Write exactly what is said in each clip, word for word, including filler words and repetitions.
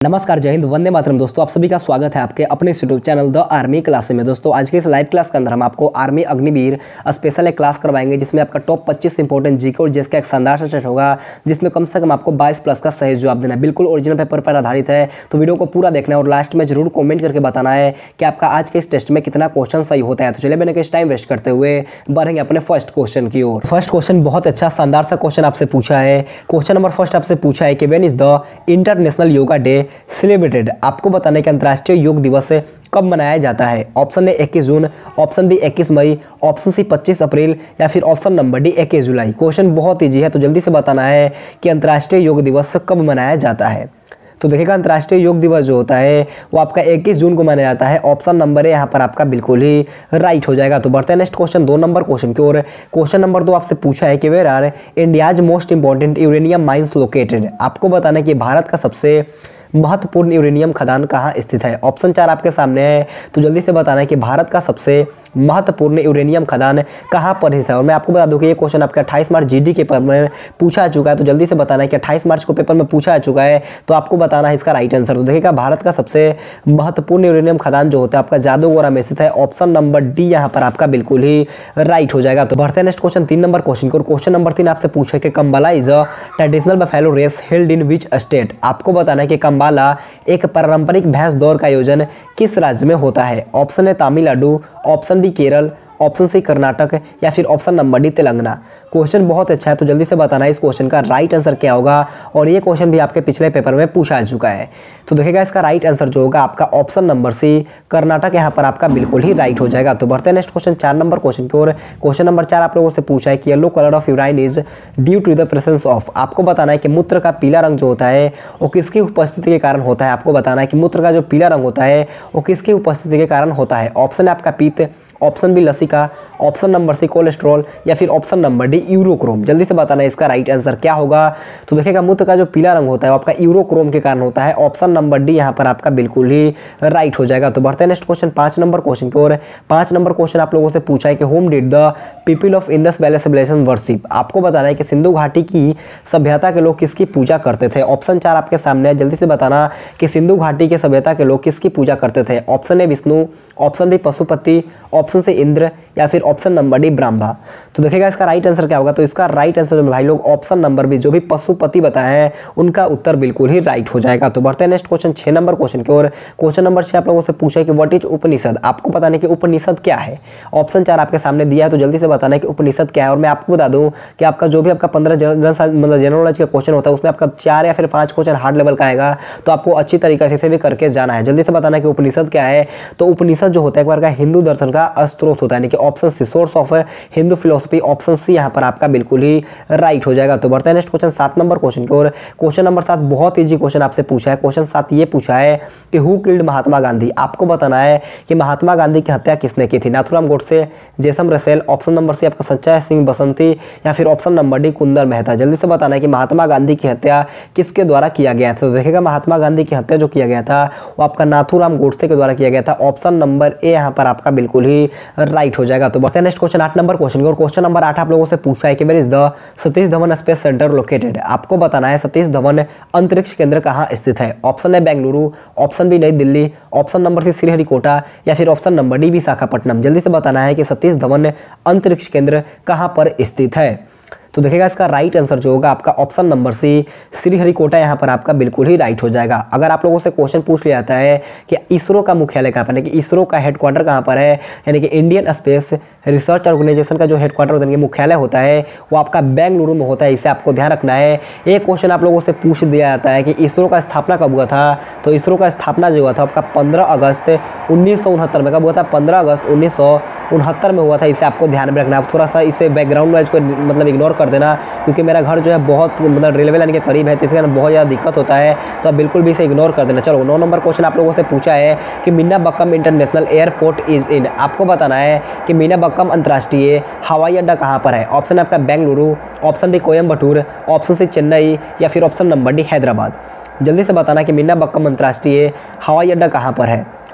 नमस्कार, जय हिंद, वंदे मातरम। दोस्तों आप सभी का स्वागत है आपके अपने YouTube channel the army class में। दोस्तों आज के इस लाइव क्लास के अंदर हम आपको आर्मी अग्निवीर स्पेशल एक क्लास करवाएंगे जिसमें आपका टॉप पच्चीस इंपॉर्टेंट जीके और जिसका एक शानदार सा टेस्ट होगा जिसमें कम से कम आपको बाईस प्लस का सही जवाब देना है। बिल्कुल ओरिजिनल पेपर पर आधारित है, तो वीडियो को पूरा देखना है और लास्ट में जरूर कॉमेंट करके बताना है कि आपका आज के इस टेस्ट में कितना क्वेश्चन सही होता है। तो चलिए मैंने किस टाइम वेस्ट करते हुए बढ़ेंगे अपने फर्स्ट क्वेश्चन की ओर। फर्स्ट क्वेश्चन बहुत अच्छा शानदार सा क्वेश्चन आपसे पूछा है। क्वेश्चन नंबर फर्स्ट आपसे पूछा है कि when is the international yoga day celebrated. आपको बताने कि अंतर्राष्ट्रीय योग दिवस कब मनाया जाता है। ऑप्शन ए इक्कीस जून, ऑप्शन बी इक्कीस मई, ऑप्शन सी पच्चीस अप्रैल या फिर ऑप्शन नंबर डी इक्कीस जुलाई। क्वेश्चन बहुत ईजी है, तो जल्दी से बताना है कि अंतर्राष्ट्रीय योग दिवस कब मनाया जाता है। तो देखिएगा अंतर्राष्ट्रीय योग दिवस जो होता है वो आपका इक्कीस जून को मनाया जाता है। ऑप्शन नंबर ए यहाँ पर आपका बिल्कुल ही राइट हो जाएगा। तो बढ़ते हैं नेक्स्ट क्वेश्चन दो नंबर क्वेश्चन की ओर। क्वेश्चन नंबर दो आपसे पूछा है कि where are India's most important uranium mines located. आपको बताना है कि भारत का सबसे महत्वपूर्ण यूरेनियम खदान कहाँ स्थित है। ऑप्शन चार आपके सामने है, तो जल्दी से बताना है कि भारत का सबसे महत्वपूर्ण यूरेनियम खदान कहाँ पर स्थित है। और मैं आपको बता दूं कि ये क्वेश्चन आपके अट्ठाईस मार्च जीडी के पेपर में पूछा चुका है। तो जल्दी से बताना है कि अट्ठाईस मार्च को पेपर में पूछा चुका है, तो आपको बताना है इसका राइट आंसर। तो देखिएगा भारत का सबसे महत्वपूर्ण यूरेनियम खदान जो होता है आपका जादूगोरा में स्थित है। ऑप्शन नंबर डी यहाँ पर आपका बिल्कुल ही राइट हो जाएगा। तो बढ़ते हैं नेक्स्ट क्वेश्चन तीन नंबर क्वेश्चन को। क्वेश्चन नंबर तीन आपसे पूछे कि Kambala is a traditional buffalo race held in which state. आपको बताना है कि कंबाला एक पारंपरिक भैंस दौड़ का आयोजन किस राज्य में होता है। ऑप्शन है Tamil Nadu, option B Kerala, option C Karnataka या फिर option number D Telangana. Question बहुत अच्छा है, तो जल्दी से बताना है इस क्वेश्चन का राइट आंसर क्या होगा। और ये क्वेश्चन भी आपके पिछले पेपर में पूछा चुका है। तो देखिएगा इसका राइट आंसर जो होगा आपका ऑप्शन नंबर सी कर्नाटक यहाँ पर आपका बिल्कुल ही राइट हो जाएगा। तो बढ़ते हैं नेक्स्ट क्वेश्चन चार नंबर क्वेश्चन की ओर। क्वेश्चन नंबर चार आप लोगों से पूछा है कि yellow colour of urine is due to the presence of. आपको बताना है कि मूत्र का पीला रंग जो होता है वो किसकी उपस्थिति के कारण होता है। आपको बताना है कि मूत्र का जो पीला रंग होता है वो किसकी उपस्थिति के कारण होता है। ऑप्शन है आपका पित्त, ऑप्शन बी लसिका, ऑप्शन नंबर सी कोलेस्ट्रॉल या फिर ऑप्शन नंबर डी यूरोक्रोम। जल्दी से बताना है इसका राइट आंसर क्या होगा। तो देखिएगा मूत्र का जो पीला रंग होता है वो आपका यूरोक्रोम के कारण होता है। ऑप्शन नंबर डी यहाँ पर आपका बिल्कुल ही राइट हो जाएगा। तो बढ़ते हैं नेक्स्ट क्वेश्चन पाँच नंबर क्वेश्चन की ओर। पाँच नंबर क्वेश्चन आप लोगों से पूछा है कि whom did the people of Indus Valley civilisation worship. आपको बताना है कि सिंधु घाटी की सभ्यता के लोग किसकी पूजा करते थे। ऑप्शन चार आपके सामने है, जल्दी से बताना कि सिंधु घाटी के सभ्यता के लोग किसकी पूजा करते थे। Option A Vishnu, option B Pashupati, option C Indra या फिर ऑप्शन नंबर डी ब्रह्मा। तो देखिएगा इसका राइट आंसर क्या होगा। तो इसका राइट आंसर जो भाई लोग ऑप्शन नंबर बी जो भी पशुपति बताए हैं उनका उत्तर बिल्कुल ही राइट हो जाएगा। तो बढ़ते हैं नेक्स्ट क्वेश्चन छह नंबर क्वेश्चन की ओर। क्वेश्चन नंबर छह आप लोगों से पूछा है कि व्हाट इज उपनिषद। आपको बताने कि उपनिषद क्या है। ऑप्शन चार आपके सामने दिया है, तो जल्दी से बताना है कि उपनिषद क्या है। और मैं आपको बता दूं कि आपका जो भी आपका पंद्रह जनरल मतलब जनरल नॉलेज का क्वेश्चन होता है उसमें आपका चार या फिर पांच क्वेश्चन हार्ड लेवल का आएगा, तो आपको अच्छी तरीके से भी करके जाना है। जल्दी से बताना कि उपनिषद क्या है। तो उपनिषद जो होता है एक बार का हिंदू दर्शन का स्रोत होता है, यानी कि option C source of Hindu philosophy. Option C यहाँ पर आपका बिल्कुल ही राइट हो जाएगा। तो बढ़ते हैं नेक्स्ट क्वेश्चन सात नंबर क्वेश्चन की ओर। क्वेश्चन नंबर सात बहुत इजी क्वेश्चन आपसे पूछा है। क्वेश्चन सात ये पूछा है कि हु किल्ड महात्मा गांधी। आपको बताना है कि महात्मा गांधी की हत्या किसने की थी। Nathuram Godse, James Russell, option number C आपका संजय सिंह बसंती या फिर option number D Kundan Mehta. जल्दी से बताना है कि महात्मा गांधी की हत्या किसके द्वारा किया गया था। तो देखिएगा महात्मा गांधी की हत्या जो किया गया था वो आपका नाथुराम गोडसे के द्वारा किया गया था। ऑप्शन नंबर ए यहाँ पर आपका बिल्कुल ही राइट हो जाएगा। तो बढ़ते हैं नेक्स्ट क्वेश्चन आठ नंबर क्वेश्चन की ओर। क्वेश्चन नंबर आठ आप लोगों से पूछा है कि where is the Satish Dhawan space centre located. आपको बताना है सतीश धवन अंतरिक्ष केंद्र कहाँ स्थित है। ऑप्शन है Bengaluru, option B New Delhi, option number C Sriharikota या फिर ऑप्शन नंबर डी विशाखापट्टनम। जल्दी से बताना है कि सतीश धवन अंतरिक्ष केंद्र कहाँ पर स्थित है। तो देखिएगा इसका राइट आंसर जो होगा आपका ऑप्शन नंबर सी श्रीहरिकोटा यहाँ पर आपका बिल्कुल ही राइट हो जाएगा। अगर आप लोगों से क्वेश्चन पूछ लिया जाता है कि इसरो का मुख्यालय कहाँ पर है, कि इसरो का हेडक्वार्टर कहाँ पर है, यानी कि इंडियन स्पेस रिसर्च ऑर्गेनाइजेशन का जो हेडक्वार्टर होता है, मुख्यालय होता है वो आपका बेंगलुरु में होता है। इसे आपको ध्यान रखना है। एक क्वेश्चन आप लोगों से पूछ दिया जाता है कि इसरो का स्थापना कब हुआ था। तो इसरो का स्थापना जो हुआ था आपका पंद्रह अगस्त उन्नीस सौ उनहत्तर में। कब हुआ था? पंद्रह अगस्त उन्नीस सौ उनहत्तर में हुआ था। इसे आपको ध्यान में रखना है। थोड़ा सा इसे बैकग्राउंड नॉइज को मतलब इग्नोर कर देना, क्योंकि मेरा घर जो है बहुत मतलब रेलवे लाइन के करीब है, तो इसके कारण बहुत ज़्यादा दिक्कत होता है, तो आप बिल्कुल भी इसे इग्नोर कर देना। चलो नौ नंबर क्वेश्चन आप लोगों से पूछा है कि Meenambakkam international airport is in. आपको बताना है कि मीनाबक्कम अंतर्राष्ट्रीय हवाई अड्डा कहाँ पर है। ऑप्शन आपका Bengaluru, option B Coimbatore, option C Chennai या फिर ऑप्शन नंबर डी हैदराबाद। जल्दी से बताना कि मीनाबक्कम अंतर्राष्ट्रीय हवाई अड्डा कहाँ पर है।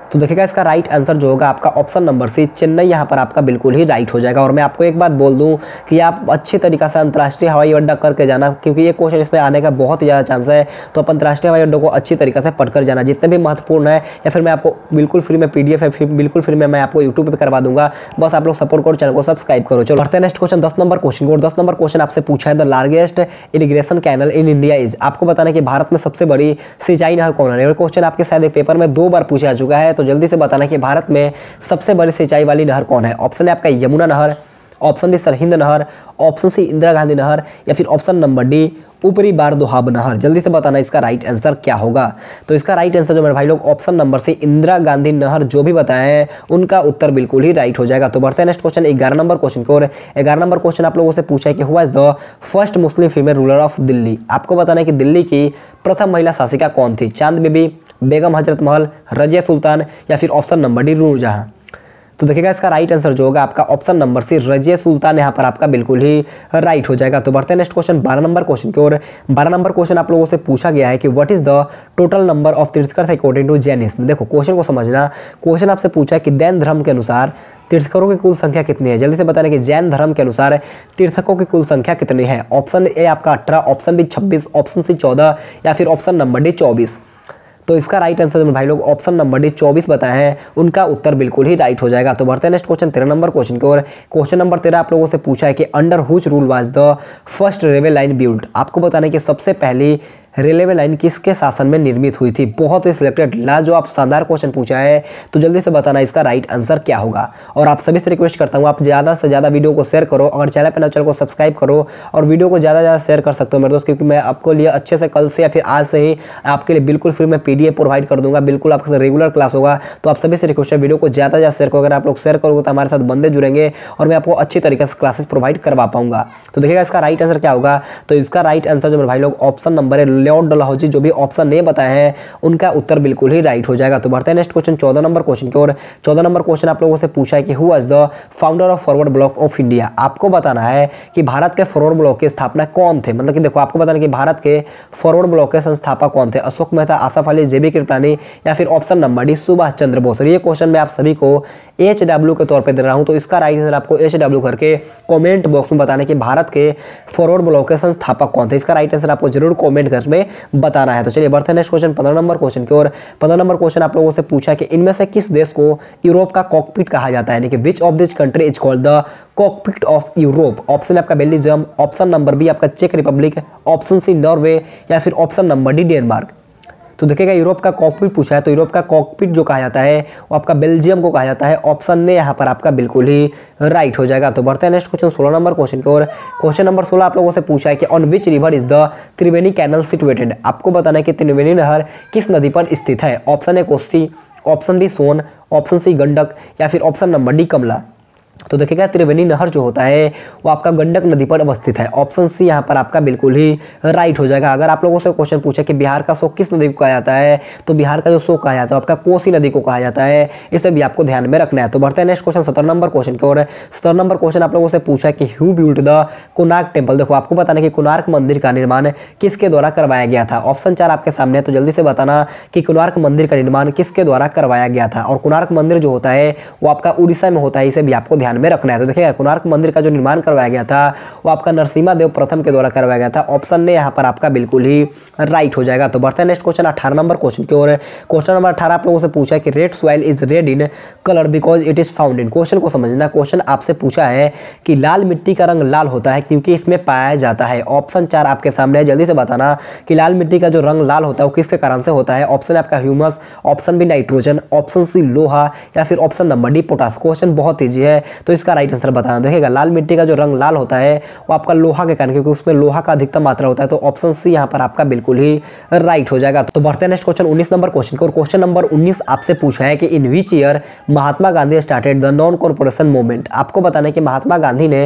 तो देखिएगा इसका राइट आंसर जो होगा आपका ऑप्शन नंबर सी चेन्नई यहाँ पर आपका बिल्कुल ही राइट हो जाएगा। और मैं आपको एक बात बोल दूं कि आप अच्छे तरीक़ा से अंतर्राष्ट्रीय हवाई अड्डा करके जाना, क्योंकि ये क्वेश्चन इसमें आने का बहुत ही ज़्यादा चांस है। तो आप अंतर्राष्ट्रीय हवाई अड्डों को अच्छी तरीक़े से पढ़कर जाना, जितने भी महत्वपूर्ण है, या फिर मैं आपको बिल्कुल फ्री में पीडीएफ है, फिर बिल्कुल फ्री में मैं आपको यूट्यूब पर करवा दूंगा। बस आप लोग सपोर्ट करो, चैनल को सब्सक्राइब करो। चलो बढ़ते हैं नेक्स्ट क्वेश्चन दस नंबर क्वेश्चन को। दस नंबर क्वेश्चन आपसे पूछा है the largest irrigation canal in India is. आपको बताना कि भारत में सबसे बड़ी सिंचाई नहर कौन है। क्वेश्चन आपके शायद पेपर में दो बार पूछा चुका है, तो जल्दी से बताना कि भारत में सबसे बड़ी सिंचाई वाली नहर कौन है। ऑप्शन है आपका यमुना नहर, ऑप्शन बी सरहिंद नहर, ऑप्शन सी इंदिरा गांधी नहर, या फिर ऑप्शन नंबर डी ऊपरी बार दोहाब नहर। जल्दी से बताना इसका राइट आंसर क्या होगा। तो इसका राइट आंसर जो मेरे भाई लोग option number C Indira Gandhi Nahar जो भी बताए हैं उनका उत्तर बिल्कुल ही राइट हो जाएगा। तो बढ़ते हैं नेक्स्ट क्वेश्चन ग्यारह नंबर क्वेश्चन की ओर। ग्यारह नंबर क्वेश्चन आप लोगों से पूछा है कि who is the first Muslim female ruler of Delhi. आपको बताना है कि दिल्ली की प्रथम महिला शासिका कौन थी। चांद बीबी, बेगम हजरत महल, रजिया सुल्तान, या फिर ऑप्शन नंबर डी नूरजहां। तो देखिएगा इसका राइट आंसर जो होगा आपका option number C Razia Sultan यहाँ पर आपका बिल्कुल ही राइट हो जाएगा। तो बढ़ते हैं नेक्स्ट क्वेश्चन बारह नंबर क्वेश्चन की ओर। बारह नंबर क्वेश्चन आप लोगों से पूछा गया है कि what is the total number of Tirthankara according to Jainism. देखो क्वेश्चन को समझना। क्वेश्चन आपसे पूछा है कि जैन धर्म के अनुसार तीर्थंकरों की कुल संख्या कितनी है। जल्दी से बताना कि जैन धर्म के अनुसार तीर्थंकरों की कुल संख्या कितनी है। ऑप्शन ए आपका अठारह, ऑप्शन बी छब्बीस, ऑप्शन सी चौदह, या फिर ऑप्शन नंबर डी चौबीस। तो इसका राइट आंसर जो भाई लोग ऑप्शन नंबर डी चौबीस बताए हैं उनका उत्तर बिल्कुल ही राइट हो जाएगा। तो बढ़ते हैं नेक्स्ट क्वेश्चन तेरह नंबर क्वेश्चन की ओर। क्वेश्चन नंबर तेरह आप लोगों से पूछा है कि under whose rule was the first railway line build. आपको बताना है कि सबसे पहली रेलवे लाइन किसके शासन में निर्मित हुई थी। बहुत ही सिलेक्टेड लाजवाब शानदार क्वेश्चन पूछा है, तो जल्दी से बताना इसका राइट आंसर क्या होगा। और आप सभी से रिक्वेस्ट करता हूँ आप ज़्यादा से ज़्यादा वीडियो को शेयर करो, अगर चैनल पर ना चैनल को सब्सक्राइब करो और वीडियो को ज़्यादा ज़्यादा शेयर कर सकते हो मेरे दोस्त, क्योंकि मैं आपको लिए अच्छे से कल से या फिर आज से ही आपके लिए बिल्कुल फ्री में पीडीएफ प्रोवाइड कर दूंगा, बिल्कुल आपके रेगुलर क्लास होगा। तो आप सभी से रिक्वेस्ट है वीडियो को ज़्यादा ज़्यादा शेयर करो। अगर आप लोग शेयर करोगे तो हमारे साथ बंदे जुड़ेंगे और मैं आपको अच्छी तरीके से क्लासेस प्रोवाइड करवा पाऊंगा। तो देखिएगा इसका राइट आंसर क्या होगा। तो इसका राइट आंसर जो मेरे भाई लोग ऑप्शन नंबर है लॉर्ड डलहौजी, जो भी ऑप्शन ए बताए हैं उनका उत्तर बिल्कुल ही राइट हो जाएगा। तो बढ़ते हैं नेक्स्ट क्वेश्चन चौदह नंबर क्वेश्चन की ओर। चौदह नंबर क्वेश्चन आप लोगों से पूछा है कि who was the founder of Forward Bloc of India. आपको बताना है कि भारत के फॉरवर्ड ब्लॉक की स्थापना कौन थे। मतलब कि देखो आपको बताना है कि भारत के फॉरवर्ड ब्लॉक के संस्थापक कौन थे। अशोक मेहता, आसफ अली, जेबी कृपलानी, या फिर option number D Subhash Chandra Bose. ये क्वेश्चन मैं आप सभी को एच डब्ल्यू के तौर पर दे रहा हूँ, तो इसका राइट आंसर आपको एच डब्ल्यू करके कॉमेंट बॉक्स में बताना कि भारत के फॉरवर्ड ब्लॉक के संस्थापक कौन थे। इसका राइट आंसर आपको जरूर कॉमेंट करके बताना है। तो चलिए बढ़ते हैं नेक्स्ट क्वेश्चन पंद्रह नंबर क्वेश्चन की ओर। पंद्रह नंबर क्वेश्चन आप लोगों से पूछा कि इनमें से किस देश को यूरोप का कॉकपिट कहा जाता है, यानी कि which of this country is called the cockpit of Europe. Option आपका बेल्जियम, ऑप्शन नंबर बी आपका चेक रिपब्लिक, ऑप्शन सी नॉर्वे, या फिर ऑप्शन नंबर डी डेनमार्क। तो देखिएगा यूरोप का कॉकपिट पूछा है, तो यूरोप का कॉकपिट जो कहा जाता है वो आपका बेल्जियम को कहा जाता है। ऑप्शन ने यहाँ पर आपका बिल्कुल ही राइट हो जाएगा। तो बढ़ते हैं नेक्स्ट क्वेश्चन सोलह नंबर क्वेश्चन की ओर। क्वेश्चन नंबर सोलह आप लोगों से पूछा है कि on which river is the Triveni canal situated. आपको बताना है कि त्रिवेणी नहर किस नदी पर स्थित है। Option A Kosi, option B Son, option C Gandak, या फिर ऑप्शन नंबर डी कमला। तो देखिएगा त्रिवेणी नहर जो होता है वो आपका गंडक नदी पर अवस्थित है। ऑप्शन सी यहाँ पर आपका बिल्कुल ही राइट हो जाएगा। अगर आप लोगों से क्वेश्चन पूछे कि बिहार का शोक किस नदी को कहा जाता है, तो बिहार का जो शोक कहा जाता है आपका कोसी नदी को कहा जाता है। इसे भी आपको ध्यान में रखना है। तो बढ़ते हैं नेक्स्ट क्वेश्चन सत्रह नंबर क्वेश्चन की ओर। सत्रह नंबर क्वेश्चन आप लोगों से पूछा है कि who built the Konark temple. देखो आपको बताना कि कोणार्क मंदिर का निर्माण किसके द्वारा करवाया गया था। ऑप्शन चार आपके सामने है, तो जल्दी से बताना कि कोणार्क मंदिर का निर्माण किसके द्वारा करवाया गया था। और कोणार्क मंदिर जो होता है वो आपका उड़ीसा में होता है, इसे भी आपको ध्यान में रखना है। तो देखिए कोणार्क मंदिर का जो निर्माण करवाया गया था वो आपका नरसिम्हा देव प्रथम के द्वारा करवाया गया था। ऑप्शन ने यहाँ पर आपका बिल्कुल ही राइट हो जाएगा। तो बढ़ते हैं नेक्स्ट क्वेश्चन अठारह नंबर क्वेश्चन की ओर। क्वेश्चन नंबर अठारह आप लोगों से पूछा है कि red soil is red in colour because it is found in. Question को समझना। क्वेश्चन आपसे पूछा है कि लाल मिट्टी का रंग लाल होता है क्योंकि इसमें पाया जाता है। ऑप्शन चार आपके सामने है, जल्दी से बताना कि लाल मिट्टी का जो रंग लाल होता है वो किसके कारण से होता है। ऑप्शन आपका humus, option B nitrogen, option C लोहा, या फिर option number D potash. Question बहुत ईजी है, तो इसका राइट आंसर बताना। देखिएगा लाल मिट्टी का जो रंग लाल होता है वो आपका लोहा के कारण, क्योंकि उसमें लोहा का अधिकतम मात्रा होता है। तो ऑप्शन सी यहाँ पर आपका बिल्कुल ही राइट हो जाएगा। तो बढ़ते हैं नेक्स्ट क्वेश्चन उन्नीस नंबर क्वेश्चन को। क्वेश्चन नंबर उन्नीस आपसे पूछा है कि in which year Mahatma Gandhi started the non cooperation movement. आपको बताना है कि महात्मा गांधी ने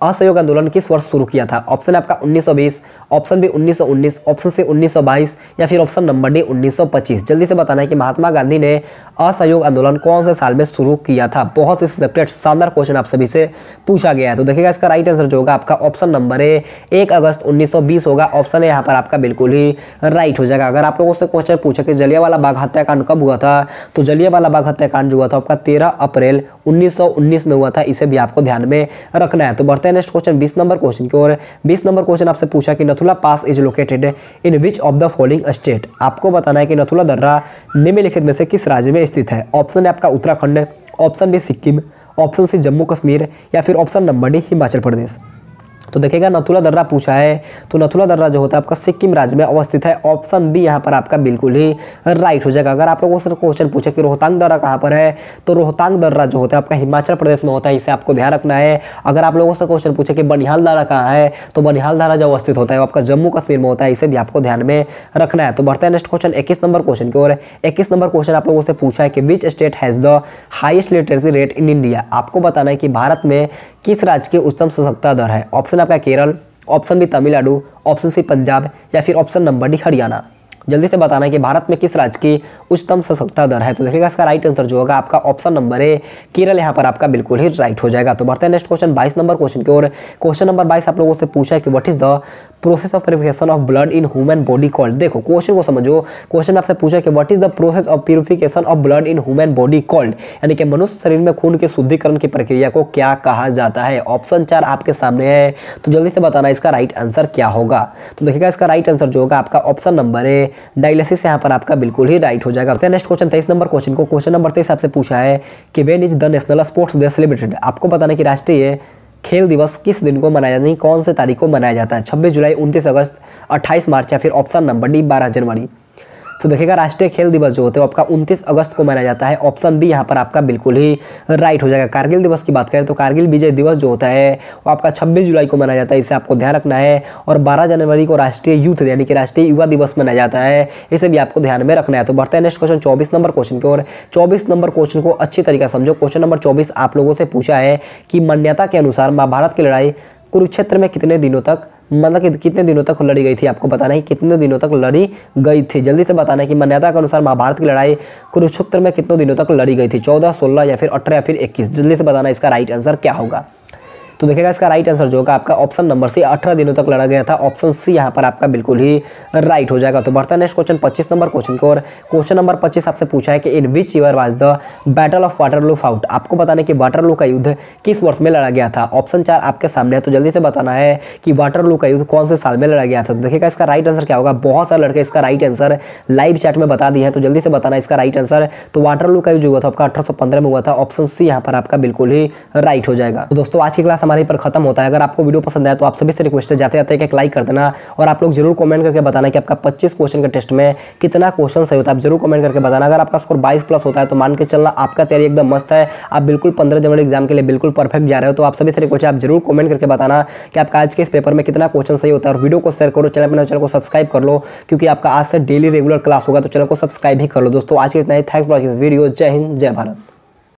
असहयोग आंदोलन किस वर्ष शुरू किया था? ऑप्शन है आपका उन्नीस सौ बीस, ऑप्शन बी उन्नीस सौ उन्नीस, ऑप्शन सी उन्नीस सौ बाईस या फिर ऑप्शन नंबर डी उन्नीस सौ पच्चीस। जल्दी से बताना है कि महात्मा गांधी ने असहयोग आंदोलन कौन से साल में शुरू किया था। बहुत ही सिलेक्टेड शानदार क्वेश्चन आप सभी से पूछा गया है। तो देखिएगा इसका राइट आंसर जो होगा आपका ऑप्शन नंबर ए एक अगस्त उन्नीस सौ बीस होगा। ऑप्शन है यहाँ पर आपका बिल्कुल ही राइट हो जाएगा। अगर आप लोगों से क्वेश्चन पूछा कि जलियांवाला बाग हत्याकांड कब हुआ था, तो जलियांवाला बाग हत्याकांड जो हुआ था आपका तेरह अप्रैल उन्नीस सौ उन्नीस में हुआ था। इसे भी आपको ध्यान में रखना है। तो बढ़ते हैं नेक्स्ट क्वेश्चन बीस नंबर क्वेश्चन की ओर। बीस नंबर क्वेश्चन आपसे पूछा कि Nathula pass is located in which of the following state. आपको बताना है कि नथुला दर्रा निम्नलिखित में से किस राज्य में स्थित है। ऑप्शन है आपका Uttarakhand, option B Sikkim, option C Jammu Kashmir या फिर option number D Himachal Pradesh. तो देखिएगा नथुला दर्रा पूछा है, तो नथुला दर्रा जो होता है आपका सिक्किम राज्य में अवस्थित है। ऑप्शन बी यहाँ पर आपका बिल्कुल ही राइट हो जाएगा। अगर आप लोगों से क्वेश्चन पूछे कि रोहतांग दर्रा कहाँ पर है, तो रोहतांग दर्रा जो होता है आपका हिमाचल प्रदेश में होता है। इसे आपको ध्यान रखना है। अगर आप लोगों से क्वेश्चन पूछे कि बनिहाल दर्रा कहाँ है, तो बनिहाल दर्रा जो अवस्थित होता है वो आपका जम्मू कश्मीर में होता है। इसे भी आपको ध्यान में रखना है। तो बढ़ते हैं नेक्स्ट क्वेश्चन इक्कीस नंबर क्वेश्चन की ओर। इक्कीस नंबर क्वेश्चन आप लोगों से पूछा है कि which state has the highest literacy rate in India. आपको बताना है कि भारत में किस राज्य की उच्चतम साक्षरता दर है। ऑप्शन आपका Kerala, option B Tamil Nadu, option C Punjab या फिर ऑप्शन नंबर डी हरियाणा। जल्दी से बताना है कि भारत में किस राज्य की उच्चतम साक्षरता दर है। तो देखिएगा इसका राइट आंसर जो होगा आपका ऑप्शन नंबर ए केरल यहाँ पर आपका बिल्कुल ही राइट हो जाएगा। तो बढ़ते हैं नेक्स्ट क्वेश्चन बाईस नंबर क्वेश्चन की ओर। क्वेश्चन नंबर बाईस आप लोगों से पूछा है कि what is the process of purification of blood in human body called. देखो क्वेश्चन को समझो। क्वेश्चन आपसे पूछा कि what is the process of purification of blood in human body called, यानी कि मनुष्य शरीर में खून के शुद्धिकरण की प्रक्रिया को क्या कहा जाता है। ऑप्शन चार आपके सामने है। तो जल्दी से बताना इसका राइट आंसर क्या होगा। तो देखिएगा इसका राइट आंसर जो होगा आपका ऑप्शन नंबर ए डायलिसिस यहाँ पर आपका बिल्कुल ही राइट हो जाएगा। नेक्स्ट क्वेश्चन तेईस नंबर क्वेश्चन को। क्वेश्चन नंबर तेईस आपसे पूछा है कि when is the national sports day celebrated. आपको बताना है कि राष्ट्रीय खेल दिवस किस दिन को मनाया जाता है, कौन से तारीख को मनाया जाता है। छब्बीस जुलाई, उनतीस अगस्त, अट्ठाईस मार्च या फिर ऑप्शन नंबर डी बारह जनवरी। तो देखिएगा राष्ट्रीय खेल दिवस जो होते हैं आपका उनतीस अगस्त को मनाया जाता है। ऑप्शन बी यहाँ पर आपका बिल्कुल ही राइट हो जाएगा। कारगिल दिवस की बात करें तो कारगिल विजय दिवस जो होता है वो आपका छब्बीस जुलाई को मनाया जाता है। इसे आपको ध्यान रखना है। और बारह जनवरी को राष्ट्रीय यूथ यानी कि राष्ट्रीय युवा दिवस मनाया जाता है। इसे भी आपको ध्यान में रखना है। तो बढ़ते हैं नेक्स्ट क्वेश्चन चौबीस नंबर क्वेश्चन की ओर। चौबीस नंबर क्वेश्चन को अच्छी तरीका समझो। क्वेश्चन नंबर चौबीस आप लोगों से पूछा है कि मान्यता के अनुसार महाभारत की लड़ाई कुरुक्षेत्र में कितने दिनों तक मतलब कि कितने दिनों तक लड़ी गई थी। आपको बताना है कितने दिनों तक लड़ी गई थी। जल्दी से बताना है कि मान्यता के अनुसार महाभारत की लड़ाई कुरुक्षेत्र में कितने दिनों तक लड़ी गई थी। चौदह, सोलह या फिर अठारह या फिर इक्कीस। जल्दी से बताना इसका राइट आंसर क्या होगा। तो देखिएगा इसका राइट आंसर जो होगा आपका ऑप्शन नंबर सी अठारह दिनों तक लड़ा गया था। ऑप्शन सी यहाँ पर आपका बिल्कुल ही राइट हो जाएगा। तो बढ़ता है नेक्स्ट क्वेश्चन पच्चीस नंबर क्वेश्चन की ओर। क्वेश्चन नंबर पच्चीस आपसे पूछा है कि in which year was the battle of Waterloo fought. आपको बताना है कि वाटरलू का युद्ध किस वर्ष में लड़ा गया था। ऑप्शन चार आपके सामने है। तो जल्दी से बताना है कि वाटरलू का युद्ध कौन से साल में लड़ा गया था। तो देखिएगा इसका राइट आंसर क्या होगा। बहुत सारे लड़के इसका राइट आंसर लाइव चैट में बता दिए हैं। तो जल्दी से बताना इसका राइट आंसर। तो वाटरलू का युद्ध हुआ था आपका अठारह सौ पंद्रह में हुआ था। ऑप्शन सी यहाँ पर आपका बिल्कुल ही राइट हो जाएगा। तो दोस्तों आज की क्लास हमारे पर खत्म होता है। अगर आपको वीडियो पसंद आया तो आप सभी से रिक्वेस्ट है जाते जाते एक लाइक कर देना। और आप लोग जरूर कमेंट करके बताना कि आपका पच्चीस क्वेश्चन के टेस्ट में कितना क्वेश्चन सही होता है। आप जरूर कमेंट करके बताना। अगर आपका स्कोर बाईस प्लस होता है तो मान के चलना आपका तैयारी एकदम मस्त है। आप बिल्कुल पंद्रह जनवरी एग्जाम के लिए बिल्कुल परफेक्ट जा रहे हो। तो आप सभी से रिक्वेस्ट है आप जरूर कमेंट करके बताना कि आपका आज के इस पेपर में कितना क्वेश्चन सही होता है। और वीडियो को शेयर करो, चैनल पर चैनल को सब्सक्राइब कर लो क्योंकि आपका आज से डेली रेगुलर क्लास होगा। तो चैनल को सब्सक्राइब भी कर लो। दोस्तों आज के इतना ही। Thanks for watching this video. जय हिंद, जय भारत।